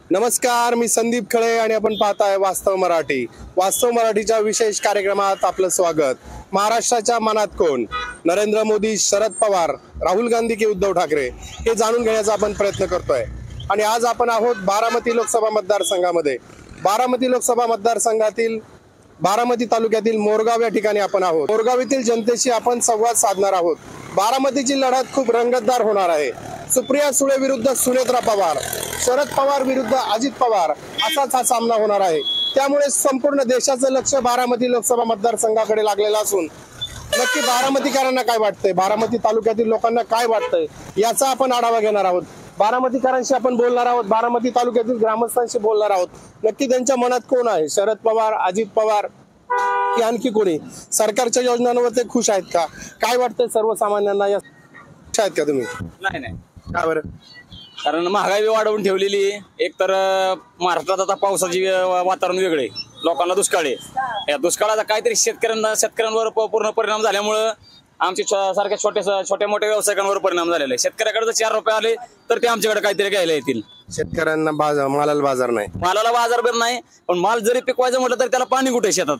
नमस्कार, मी संदीप खळे आणि आपण पाहताय वास्तव मराठी. वास्तव मराठीच्या विशेष कार्यक्रमात आपलं स्वागत. महाराष्ट्राच्या मनात कोण? नरेंद्र मोदी, शरद पवार, राहुल गांधी की उद्धव ठाकरे हे जाणून घेण्याचा आपण प्रयत्न करतोय. आणि आज आपण आहोत बारामती लोकसभा मतदारसंघामध्ये. बारामती लोकसभा मतदारसंघातील बारामती तालुक्यातील मोरगाव या ठिकाणी आपण आहोत. मोरगाव येथील जनतेशी आपण संवाद साधणार आहोत. बारामतीची लढत खूप रंगतदार होणार आहे. सुप्रिया सुळे विरुद्ध सुनेत्रा पवार, शरद पवार विरुद्ध अजित पवार असाच हा सामना होणार आहे. त्यामुळे संपूर्ण देशाचं लक्ष बारामती लोकसभा मतदारसंघाकडे लागलेलं असून नक्की बारामतीकरांना काय वाटतंय, बारामती तालुक्यातील लोकांना काय वाटतंय याचा आपण आढावा घेणार आहोत. बारामतीकरांशी आपण बोलणार आहोत, बारामती तालुक्यातील ग्रामस्थांशी बोलणार आहोत. नक्की त्यांच्या मनात कोण आहे? शरद पवार, अजित पवार की आणखी कोणी? सरकारच्या योजनांवर ते खुश आहेत का? काय वाटतंय सर्वसामान्यांना? या खुश आहेत का तुम्ही? नाही. का बरं? कारण महागाई वाढवून ठेवलेली. एक तर महाराष्ट्रात आता पावसाची वातावरण वेगळे, लोकांना दुष्काळ आहे. या दुष्काळाचा काहीतरी शेतकऱ्यांवर पूर्ण परिणाम झाल्यामुळं आमच्या सारख्या छोट्या मोठ्या व्यावसायिकांवर परिणाम झालेला आहे. शेतकऱ्याकडे जर 4 रुपये आले तर ते आमच्याकडे काहीतरी घ्यायला येतील. शेतकऱ्यांना मालाला बाजार नाही, मालाला बाजार पण नाही. पण माल जरी पिकवायचं म्हटलं तर त्याला पाणी कुठे शेतात?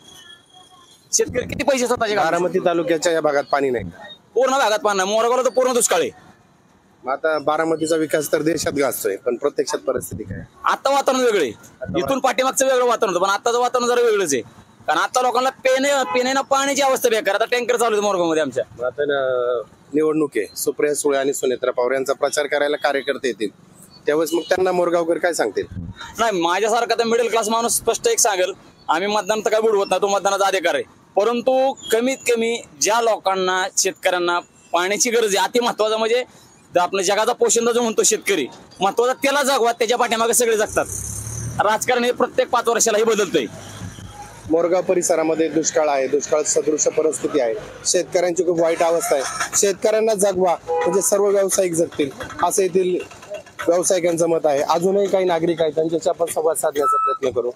शेतकरी किती पैसे स्वतःचे? बारामती तालुक्याच्या या भागात पाणी नाही, पूर्ण भागात पाणी नाही. मोरगावला तर पूर्ण दुष्काळ आहे. आता बारामतीचा विकास तर देशात गाजतोय, पण प्रत्यक्षात परिस्थिती काय? आता वातावरण वेगळे, इथून पाठीमागचं वेगळं वातावरण होतं, पण आताचं वातावरण जरा वेगळंच आहे. कारण आता लोकांना पिण्याला पाण्याची अवस्था बेकार. आता टँकर चालू आहे मोरगावमध्ये आमच्या. आता निवडणूक आहे, सुप्रिया सुळे आणि सुनेत्रा पवार यांचा प्रचार करायला कार्यकर्ते येतील, त्यावेळेस मग त्यांना मोरगावकर काय सांगतील? नाही, माझ्यासारखा तर मिडल क्लास माणूस स्पष्ट एक सांगेल, आम्ही मतदान तर काय बुडवत नाही, तो मतदानाचा अधिकार आहे. परंतु कमीत कमी ज्या लोकांना, शेतकऱ्यांना पाण्याची गरज आहे, अति महत्वाचं म्हणजे आपल्या जगाचा पोशिंदा जो म्हणतो शेतकरी, महत्वाचा त्याला जगवा, त्याच्या पाठीमागे सगळे जगतात. राजकारण हे प्रत्येक 5 वर्षाला हे बदलतंय. मोरगाव परिसरामध्ये दुष्काळ आहे, दुष्काळ सदृश परिस्थिती आहे, शेतकऱ्यांची खूप वाईट अवस्था आहे. शेतकऱ्यांना जगवा म्हणजे सर्व व्यावसायिक जगतील असं येथील व्यावसायिकांचं मत आहे. अजूनही काही नागरिक आहेत, त्यांच्याशी आपण संवाद साधण्याचा प्रयत्न करू.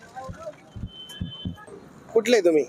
कुठले तुम्ही?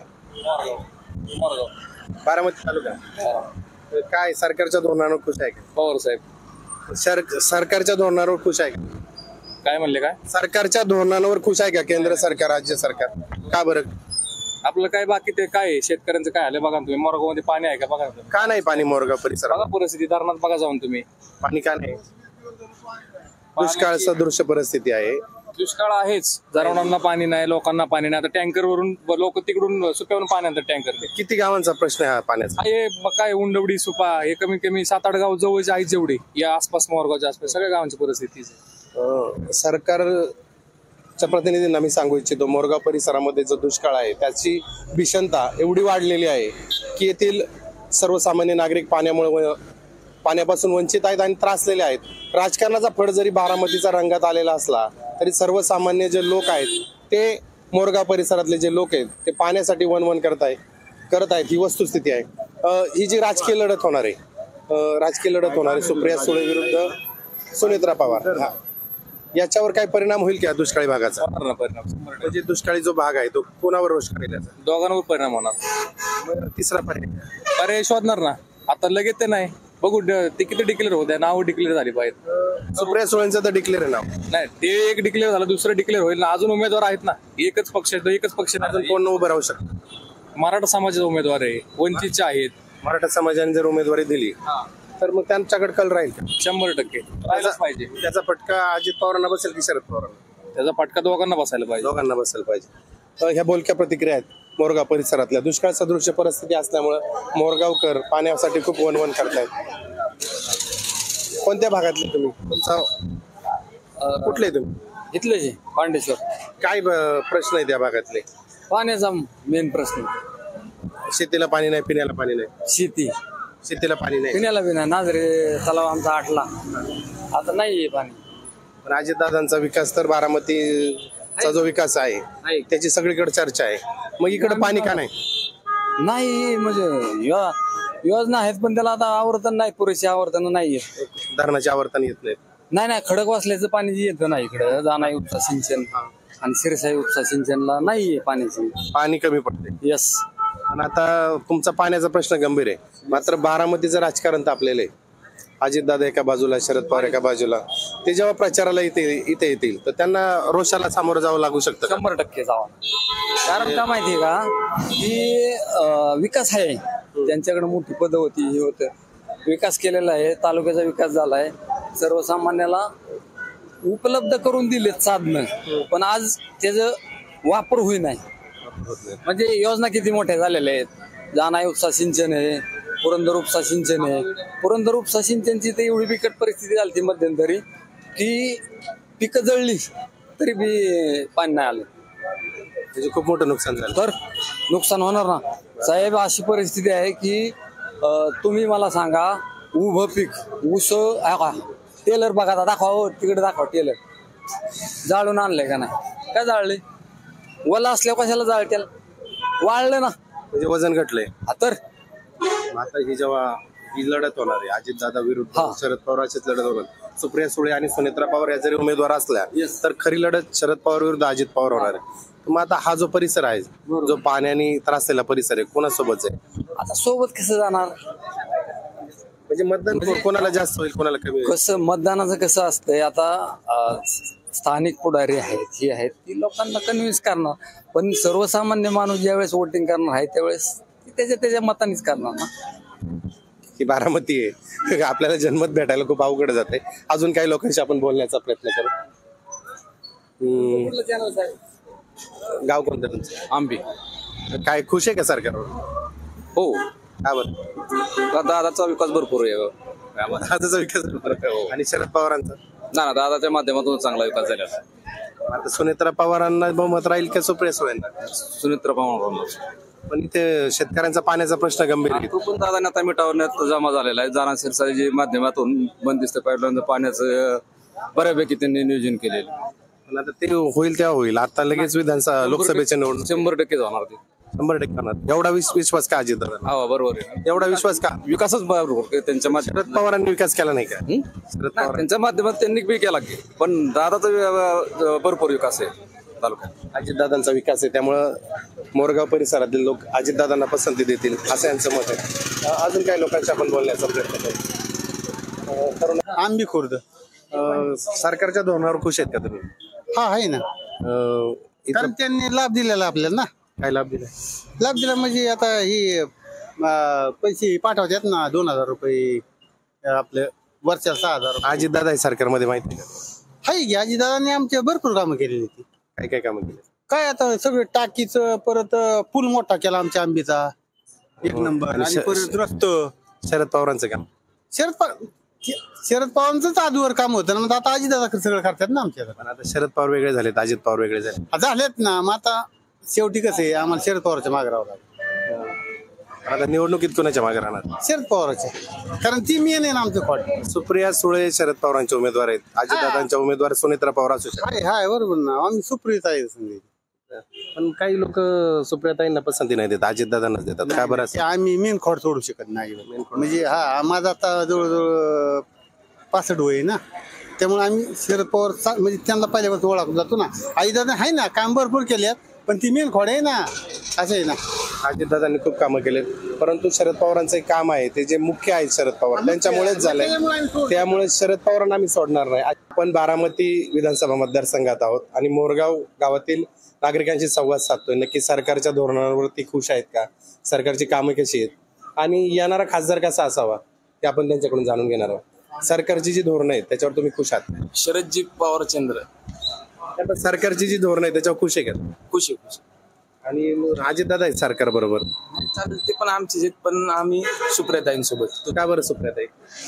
बारामती तालुका. काय सरकारच्या धोरणावर खुश आहे का? पवार साहेब. सरकारच्या धोरणावर खुश आहे का? काय म्हणले? काय सरकारच्या धोरणांवर खुश आहे का? केंद्र सरकार, राज्य सरकार? का बरं? आपलं काय बाकी ते काय शेतकऱ्यांचं काय आलं बघा तुम्ही. मोरगाव मध्ये पाणी आहे का बघा. का नाही पाणी मोरगाव परिसरात? बघा परिस्थिती, धरणात बघा जाऊन तुम्ही. पाणी का नाही? दुष्काळ सदृश परिस्थिती आहे. दुष्काळ आहेच, जनावरांना पाणी नाही, लोकांना पाणी नाही. आता टँकर वरून लोक तिकडून सुप्यावरून पाणी आणतात टँकर. किती गावांचा प्रश्न आहे हा पाण्याचा? हे काय उंडवडी, सुपा, हे कमीत कमी 7-8 गाव जवळचे आहेत जेवढे या आसपास, मोरगावच्या आसपास सगळ्या गावांची परिस्थिती. सरकारच्या प्रतिनिधींना मी सांगू इच्छितो, मोरगाव परिसरामध्ये जो दुष्काळ आहे त्याची भीषणता एवढी वाढलेली आहे की येथील सर्वसामान्य नागरिक पाण्यापासून वंचित आहेत आणि त्रासलेले आहेत. राजकारणाचा फड जरी बारामतीचा रंगात आलेला असला तरी सर्वसामान्य जे लोक आहेत, ते मोरगाव परिसरातले जे लोक आहेत, ते पाण्यासाठी वणवण करत आहेत. ही वस्तुस्थिती आहे. ही जी राजकीय लढत होणार आहे, सुप्रिया सुळे विरुद्ध सुनेत्रा पवार, याच्यावर काय परिणाम होईल का दुष्काळी भागाचा? म्हणजे दुष्काळी जो भाग आहे तो कोणावर रोष करेल? दोघांवर परिणाम होणार. तिसरा पर्याय शोधणार ना. आता लगेच ते नाही, बघू ते किती डिक्लेअर होत आहे. नाव डिक्लेअर झाली पाहिजे. सुप्रिया सुळेंचं तर डिक्लेअर आहे नाव. नाही, ते एक डिक्लेअर झालं, दुसरं डिक्लेअर होईल ना. अजून उमेदवार आहेत ना, एकच पक्ष नाही. कोण उभं राहू शकतं? मराठा समाजाचा उमेदवार आहे, वंचितचे आहेत. मराठा समाजाने जर उमेदवारी दिली तर मग त्यांच्याकडे कल राहील 100% राहिलाच पाहिजे. त्याचा फटका अजित पवारांना बसेल की शरद पवारांना? त्याचा फटका दोघांना बसायला पाहिजे. दोघांना बसायला पाहिजे. ह्या बोलक्या प्रतिक्रिया आहेत मोरगाव परिसरातल्या. दुष्काळ सदृश्य परिस्थिती असल्यामुळे मोरगावकर पाण्यासाठी खूप वणवण करतायत. कोणत्या भागातले तुम्ही? कुठले तुम्ही? इथले पांडेश्वर. काय प्रश्न आहे त्या भागातले? पाण्याचा मेन प्रश्न. शेतीला पाणी नाही, पिण्याला पाणी नाही. शेतीला पाणी नाही, पिण्याला बी नाही. नाझरे तलाव आमचा आटला, आता नाहीये पाणी. पण अजितदादांचा विकास तर बारामतीचा जो विकास आहे त्याची सगळीकडे चर्चा आहे. मग इकडे पाणी का नाही? म्हणजे योजना आहेत पण त्याला आता आवर्तन नाही, पुरेशी आवर्तन नाहीये. धरणाचे आवर्तन येत नाही. खडक वाचल्याचं पाणी येतं नाही इकडं. जाणाई उपसा सिंचन आणि शिरसाई उपसा सिंचनला नाहीये पाण्याची, पाणी कमी पडते. यस. आणि आता तुमचा पाण्याचा प्रश्न गंभीर आहे, मात्र बारामतीचं राजकारण तापलेलं आहे. अजितदादा एका बाजूला, शरद पवार एका बाजूला, ते जेव्हा प्रचाराला इथे येतील तर त्यांना रोषाला सामोरं जावं लागू शकतं. 100% जावा. कारण का माहितीये का की विकास आहे त्यांच्याकडे, मोठी पद होती, हे होतं, विकास केलेला आहे, तालुक्याचा विकास झालाय, सर्वसामान्याला उपलब्ध करून दिलेत साधनं, पण आज त्याचा वापर होई नाही. म्हणजे योजना किती मोठ्या झालेल्या आहेत, जानाई उपसा सिंचन आहे, पुरंदर उपसा सिंचन आहे. पुरंदर उपसा सिंचनची तर एवढी बिकट परिस्थिती झाली मध्यंतरी की पिकं जळली तरी बी पाणी नाही आलं, म्हणजे खूप मोठं नुकसान झालं. तर नुकसान होणार ना साहेब. अशी परिस्थिती आहे की तुम्ही मला सांगा, उभं पीक ऊस टेलर बघा, आता दाखवा तिकडे, दाखवा टेलर जाळून आणलंय का नाही, काय जाळले, वला असल्यावर कशाला जाळ, त्याला वाळलं ना, म्हणजे वजन घटलंय. तर आता ही जेव्हा ही लढत होणार आहे अजितदादा विरुद्ध शरद पवारांचीच लढत होणार, सुप्रिया सुळे आणि सुनेत्रा पवार या जरी उमेदवार असल्या तर खरी लढत शरद पवार विरुद्ध अजित पवार होणार आहे. मग आता हा जो परिसर आहे, जो पाण्याने त्रासलेला परिसर आहे, कोणासोबत आहे? आता सोबत कसं जाणार, म्हणजे मतदान कोणाला जास्त होईल, कोणाला कमी होईल? कसं मतदानाचं कसं असतंय, आता स्थानिक पुढारी आहेत, ही आहेत, ती लोकांना कन्व्हिन्स करणार, पण सर्वसामान्य माणूस ज्यावेळेस वोटिंग करणार आहे त्यावेळेस त्याच्या मतानेच करणार ना. ही बारामती आहे, आपल्याला जन्मत भेटायला खूप अवघड जाते. अजून काही लोकांशी आपण बोलण्याचा प्रयत्न करू. गाव कोणतं तुमचं? आंबी. काय खुश आहे का सरकारवर? हो, का बरं? दादाचा विकास भरपूर आहे. दादाचा विकास आहे. आणि शरद पवारांचा? ना दादाच्या माध्यमातून चांगला विकास झालेला. आता सुनेत्रा पवारांना बहुमत राहील का सुप्रिया सुळेंना? सुनेत्रा पवार. पण इथे शेतकऱ्यांचा पाण्याचा प्रश्न गंभीर आहे. तो पण दादा आता मिटावण्यात जमा झालेला आहे. जाना सिरसाच्या माध्यमातून बंदिस्त पाईपलाईन पाण्याचं बऱ्यापैकी त्यांनी नियोजन केलेलं. पण आता ते होईल तेव्हा होईल. आता लगेच विधानसभा लोकसभेच्या निवडणूक 100% होणार ते. 100% होणार. एवढा विश्वास का अजित दादा? हा बरोबर आहे. एवढा विश्वास का? विकासच बरोबर त्यांच्या शरद पवारांनी विकास केला नाही का? शरद पवार त्यांच्या माध्यमात त्यांनी बी केला की, पण दादाचा भरपूर विकास आहे तालुक्यात. अजितदादांचा विकास आहे, त्यामुळं मोरगाव परिसरातील लोक अजितदादांना पसंती देतील असं यांचं मत आहे. अजून काही लोकांशी आपण बोलण्याचा प्रयत्न करू. आंबी खुर्द. सरकारच्या धोरणावर खुश आहेत का तुम्ही? हा आहे ना, इथं कारण त्यांनी लाभ दिलेला आपल्याला ना. काय लाभ दिला? लाभ दिला म्हणजे आता ही पैसे पाठवतात ना, 2000 रुपये आपल्या वर्षाला 6000. अजितदादा आहे सरकारमध्ये, माहिती आहे का? हाय की अजितदादांनी आमच्या भरपूर कामं केलेली होती. काय काय कामं केली? काय आता सगळं टाकीचं, परत पूल मोठा केला आमच्या आंबीचा 1 नंबर, आणि परत रस्त. शरद पवारांचं काम? शरद पवारांचंच आधीवर काम होतं ना, मग आता अजितदादा सगळं करतात ना आमच्या. पण आता शरद पवार वेगळे झालेत, अजित पवार वेगळे झाले. झालेत ना, मग आता शेवटी कसं आहे, आम्हाला शरद पवारच्या मागे राहावं लागेल. आता निवडणुकीत कोणाच्या मागे राहणार? शरद पवारचे, कारण ती मेन आहे ना आमचं खोट. सुप्रिया सुळे शरद पवारांचे उमेदवार आहेत, अजितदादांच्या उमेदवार सुनेत्रा पवार असू शकतात. हाय बरोबर ना, आम्ही सुप्रियता आहे समजा. पण काही लोक सुप्रियाताईंना पसंती नाही देत, अजितदादांनाच देतात. का बरं असं? आम्ही मेन खोड सोडू शकत नाही. म्हणजे माझा आता जवळजवळ 65 वय ना, त्यामुळे आम्ही शरद पवार म्हणजे त्यांना पहिल्यापासून ओळखून जातो ना. अजितदादा आहे ना, काम भरपूर केल्यात, पण ती मेन खोड आहे ना, असं आहे ना. अजितदादांनी खूप कामं केलेत, परंतु शरद पवारांचं एक काम आहे, ते जे मुख्य आहेत शरद पवार, त्यांच्यामुळेच झालंय. त्यामुळे शरद पवारांना आम्ही सोडणार नाही. आपण बारामती विधानसभा मतदारसंघात आहोत आणि मोरगाव गावातील नागरिकांशी संवाद साधतोय. नक्की सरकारच्या धोरणावरती खुश आहेत का? सरकारची कामं कशी आहेत? आणि येणारा खासदार कसा असावा ते आपण त्यांच्याकडून जाणून घेणार आहोत. सरकारची जी धोरणं आहेत त्याच्यावर तुम्ही खुश आहात? शरदजी पवार चंद्र. सरकारची जी धोरणं आहे त्याच्यावर खुश आहे का? खुश आहे, खुश. आणि अजितदादा आहेत सरकार बरोबर, चालेल, ते पण आमचे, पण आम्ही सुप्रियाताईंसोबत. का बरं सुप्रियाताई?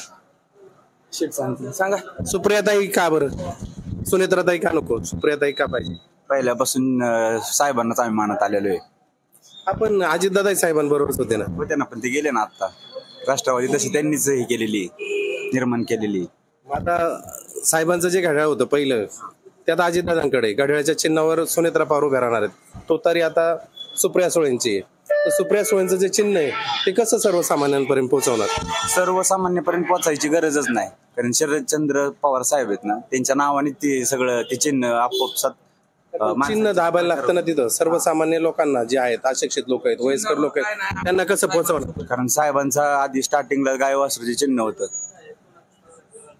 शेट सांगते, सांगा. सुप्रियाताई का बरं? सुनेत्राताई का नको? सुप्रियाताई का पाहिजे? पहिल्यापासून साहेबांनाच आम्ही मानत आलेलो आहे. आपण अजितदादा साहेबांबरोबरच होते ना. होते ना, पण ते गेले ना आता. राष्ट्रवादी तशी त्यांनीच हे केलेली, निर्माण केलेली. आता साहेबांचं जे घड्याळ होतं पहिलं, ते आता अजितदादांकडे. घड्याळाच्या चिन्हावर सुनेत्रा पवार उभ्या राहणार आहेत. तो तरी आता सुप्रिया सुळेंची आहे. तर सुप्रिया सुळेंचं जे चिन्ह आहे ते कसं सर्वसामान्यांपर्यंत पोहोचवणार? सर्वसामान्यपर्यंत पोहोचायची गरजच नाही, कारण शरदचंद्र पवार साहेब आहेत ना, त्यांच्या नावाने ते सगळं ते चिन्ह आपोआप चिन्ह दाबायला लागतं ना तिथं. सर्वसामान्य लोकांना जे आहेत, अशिक्षित लोक आहेत, वयस्कर लोक आहेत, त्यांना कसं पोहोचवणार? कारण साहेबांचा आधी स्टार्टिंगला गाय वासरूचे चिन्ह होतं,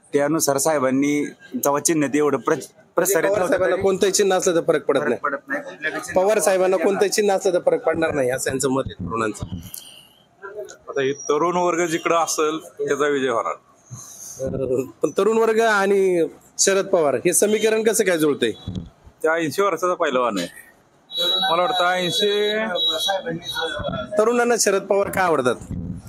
त्यानुसार साहेबांनी जेव्हा चिन्ह ते एवढं प्रसारित पवार साहेबांना कोणतंही चिन्ह असलं तर फरक पडत नाही. पडत नाही कुठल्या पवार साहेबांना कोणतंही चिन्ह असलं तर फरक पडणार नाही असं यांचं मत आहे तरुणांचं. आता हे तरुण वर्ग जिकडं असेल त्याचा विजय होणार. पण तरुण वर्ग आणि शरद पवार हे समीकरण कसं काय जुळतंय? त्या 80 वर्षाचा पहिलवान आहे. मला वाटतं 80 तरुणांना शरद पवार का आवडतात?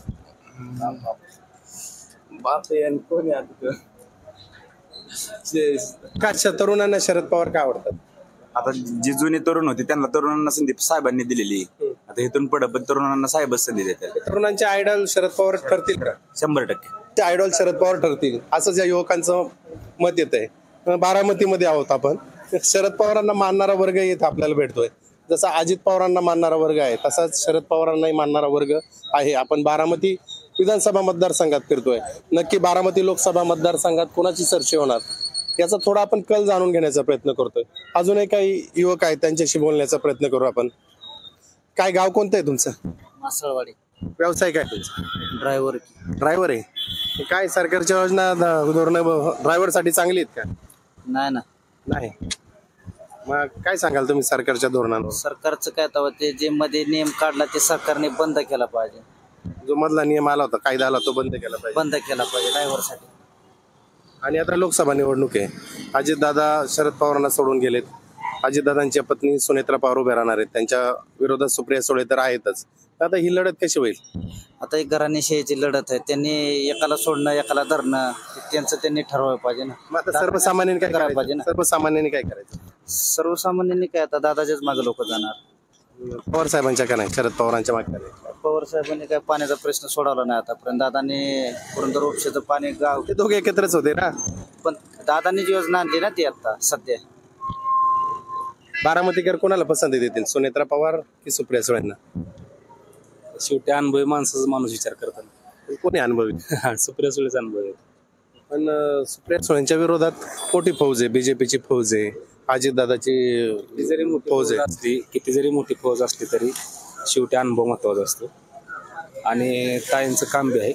का तरुणांना शरद पवार का आवडतात? आता जी जुनी तरुण होती त्यांना तरुणांना संधी साहेबांनी दिलेली. आता इथून पुढे पण तरुणांना साहेबच संधी देतात. तरुणांचे आयडॉल शरद पवार ठरतील का? 100%. ते आयडॉल शरद पवार ठरतील असंच या युवकांचं मत येत आहे. बारामतीमध्ये आहोत आपण. शरद पवारांना मानणारा वर्ग येत आपल्याला भेटतोय. जसा अजित पवारांना मानणारा वर्ग आहे तसाच शरद पवारांनाही मानणारा वर्ग आहे. आपण बारामती विधानसभा मतदारसंघात फिरतोय. नक्की बारामती लोकसभा मतदारसंघात कोणाची चर्चा होणार याचा थोडा आपण कल जाणून घेण्याचा प्रयत्न करतोय. अजूनही काही युवक आहेत त्यांच्याशी बोलण्याचा प्रयत्न करू आपण. काय गाव कोणतं आहे तुमचं? मासळवाडी. व्यवसाय काय तुमचा? ड्रायव्हर आहे. काय सरकारच्या योजना धोरण ड्रायव्हरसाठी चांगली आहेत का? नाही. मग काय सांगाल तुम्ही सरकारच्या धोरणांवर? सरकारचं काय तेव्हा ते जे मध्ये नियम काढला ते सरकारने बंद केला पाहिजे. जो मधला नियम आला होता कायदा आला तो बंद केला पाहिजे ड्रायव्हरसाठी. आणि आता लोकसभा निवडणूक आहे. अजितदादा शरद पवारांना सोडून गेलेत. अजितदादांच्या पत्नी सुनेत्रा पवार उभ्या राहणार आहेत. त्यांच्या विरोधात सुप्रिया सुळे तर आहेतच. आता ही लढत कशी होईल? आता एक घराणेशाहीची लढत आहे. त्यांनी एकाला सोडणं एकाला धरणं त्यांचं त्यांनी ठरवायला पाहिजे ना. मग आता सर्वसामान्यांनी काय करायला पाहिजे ना. सर्वसामान्यांनी काय करायचं? सर्वसामान्यांनी काय आता दादाच्याच मागे लोक जाणार. पवार साहेबांच्या का नाही? शरद पवारांच्या मागे का नाही? पवार साहेबांनी काय पाण्याचा प्रश्न सोडवला नाही आतापर्यंत. दादांनी पुरंदर उपशेचं पाणी गाव ते दोघे एकत्रच होते ना. पण दादांनी जी योजना आणली ना ती आता सध्या. बारामतीकर कोणाला पसंती देतील? सुनेत्रा पवार की सुप्रिया सुळेंना? शेवटी अनुभवी माणसाचा माणूस विचार करताना कोणी अनुभवी? सुप्रिया सुळेचा अनुभव आहे. पण सुप्रिया सुळेंच्या विरोधात मोठी फौज आहे. बीजेपीची फौज आहे. अजितदादाची जरी मोठी फौज असली किती जरी मोठी फौज असली तरी शेवटी अनुभव महत्वाचा असतो. आणि ताईंचं काम बी आहे.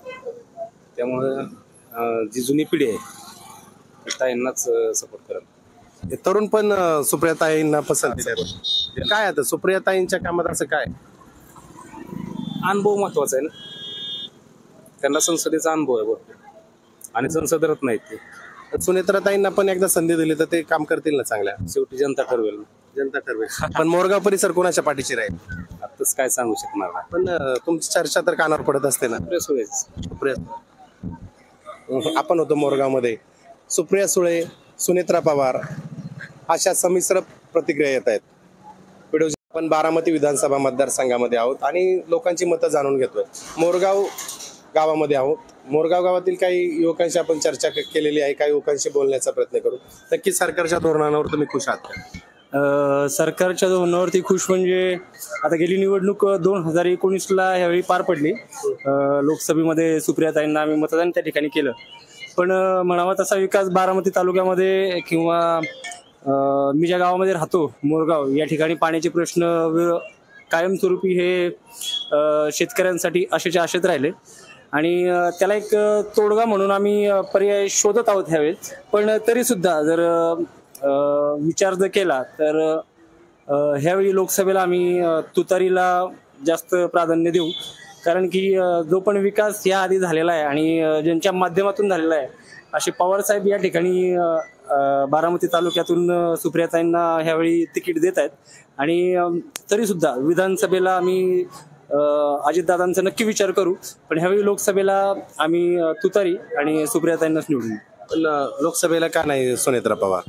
त्यामुळं जी जुनी पिढी आहे ताईंनाच सपोर्ट करत. तरुण पण सुप्रियाताईंना पसंती देतात. काय आता सुप्रियाताईंच्या कामात असं काय? अनुभव महत्वाचा आहे ना. त्यांना संसदेचा अनुभव आहे भरपूर आणि संसद रत्न आहेत ते. सुनेत्राताईंना पण एकदा संधी दिली तर ते काम करतील ना चांगल्या? शेवटी जनता ठरवेल. जनता ठरवेल. पण मोरगाव परिसर कोणाच्या पाठीशी राहील? आताच काय सांगू शकणार नाही. पण तुमची चर्चा तर कानावर पडत असते ना. सुप्रिया आपण होतो मोरगावमध्ये. सुप्रिया सुळे, सुनेत्रा पवार अशा संमिश्र प्रतिक्रिया येत आहेत. व्हिडिओ आपण बारामती विधानसभा मतदारसंघामध्ये आहोत आणि लोकांची मतं जाणून घेतोय. मोरगाव गावामध्ये आहोत. मोरगाव गावातील काही युवकांशी आपण चर्चा केलेली आहे. काही युवकांशी बोलण्याचा प्रयत्न करू. नक्की सरकारच्या धोरणांवर तुम्ही खुश आहात का? सरकारच्या धोरणावरती खुश म्हणजे आता गेली निवडणूक 2019ला ह्यावेळी पार पडली. लोकसभेमध्ये सुप्रियाताईंना आम्ही मतदान त्या ठिकाणी केलं. पण म्हणावा तसा विकास बारामती तालुक्यामध्ये किंवा मी ज्या गावामध्ये राहतो मोरगाव या ठिकाणी पाण्याचे प्रश्न कायमस्वरूपी हे शेतकऱ्यांसाठी आशेच्या आशेत राहिले आणि त्याला एक तोडगा म्हणून आम्ही पर्याय शोधत आहोत ह्यावेळेस. पण तरी सुद्धा जर विचार जर केला तर ह्यावेळी लोकसभेला आम्ही तुतारीला जास्त प्राधान्य देऊ. कारण की जो पण विकास या आधी झालेला आहे आणि ज्यांच्या माध्यमातून झालेला आहे असे पवारसाहेब या ठिकाणी बारामती तालुक्यातून सुप्रियाताईंना ह्यावेळी तिकीट देत आहेत. आणि तरी सुद्धा विधानसभेला आम्ही अजितदादांचा नक्की विचार करू. पण ह्यावेळी लोकसभेला आम्ही तुतारी आणि सुप्रियाताईंनाच निवडून. पण लोकसभेला का नाही सुनेत्रा पवार?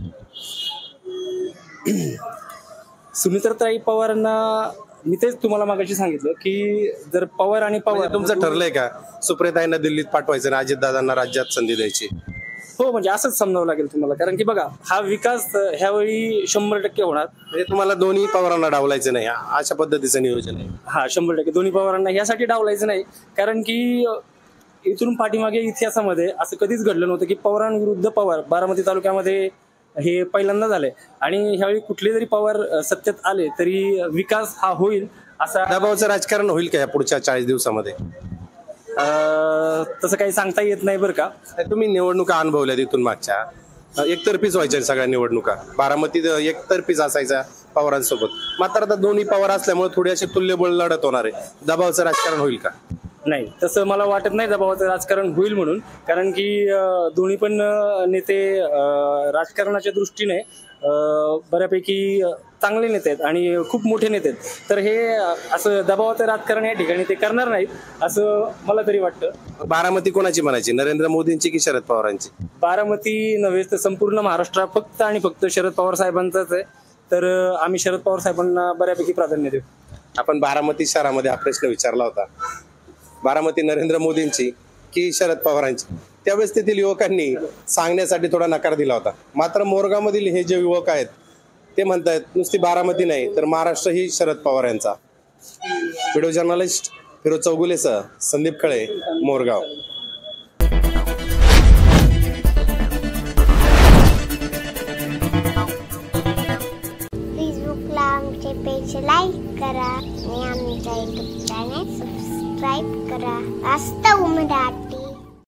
सुनेत्राताई पवारांना मी तेच तुम्हाला मागाशी सांगितलं की जर पवार आणि पवार तुमचं ठरलंय का सुप्रियाताईंना दिल्लीत पाठवायचं आणि अजितदादांना राज्यात संधी द्यायची? हो म्हणजे असंच समजावं लागेल तुम्हाला. कारण की बघा हा विकास ह्यावेळी 100% होणार. म्हणजे तुम्हाला दोन्ही पवारांना डावलायचं नाही अशा पद्धतीचं नियोजन आहे? हा 100% दोन्ही पवारांना यासाठी डावलायचं नाही कारण की इथून पाठीमागे इतिहासामध्ये असं कधीच घडलं नव्हतं की पवारांविरुद्ध पवार बारामती तालुक्यामध्ये हे पहिल्यांदा झालंय. आणि ह्यावेळी कुठले जरी पवार सत्तेत आले तरी विकास हा होईल असा दबावाचं राजकारण होईल का या पुढच्या 40 दिवसामध्ये? तसं काही सांगता येत नाही बरं का. तुम्ही निवडणुका अनुभवल्या तिथून मागच्या, एकतर्फीच व्हायच्या सगळ्या निवडणुका. बारामतीत एकतर्फीच असायचा पवारांसोबत. मात्र आता दोन्ही पवार असल्यामुळे थोडी अशी तुल्यबळ लढत होणार आहे. दबावाचं राजकारण होईल का? नाही, तसं मला वाटत नाही दबावाचं राजकारण होईल म्हणून. कारण की दोन्ही पण नेते राजकारणाच्या दृष्टीने बऱ्यापैकी चांगले नेते आहेत आणि खूप मोठे नेते आहेत. तर हे असं दबावाचं राजकारण या ठिकाणी ते करणार नाहीत असं मला तरी वाटतं. बारामती कोणाची म्हणायची, नरेंद्र मोदींची की शरद पवारांची? बारामती नव्हे तर संपूर्ण महाराष्ट्र फक्त आणि फक्त शरद पवार साहेबांचाच आहे. तर आम्ही शरद पवार साहेबांना बऱ्यापैकी प्राधान्य देऊ. आपण बारामती शहरामध्ये हा प्रश्न विचारला होता, बारामती नरेंद्र मोदींची की शरद पवारांची. त्यावेळेस तेथील युवकांनी सांगण्यासाठी थोडा नकार दिला होता. मात्र मोरगावमधील हे जे युवक आहेत ते म्हणतायत नुसती बारामती नाही तर महाराष्ट्र ही शरद पवार यांचा. व्हिडिओ जर्नलिस्ट फिरोज चौगुलेसह संदीप खळे, मोरगाव. फेसबुकला आमचे पेज लाईक करा आणि आमच्या युट्यूब चॅनेल सबस्क्राईब करा. वास्तव मराठी.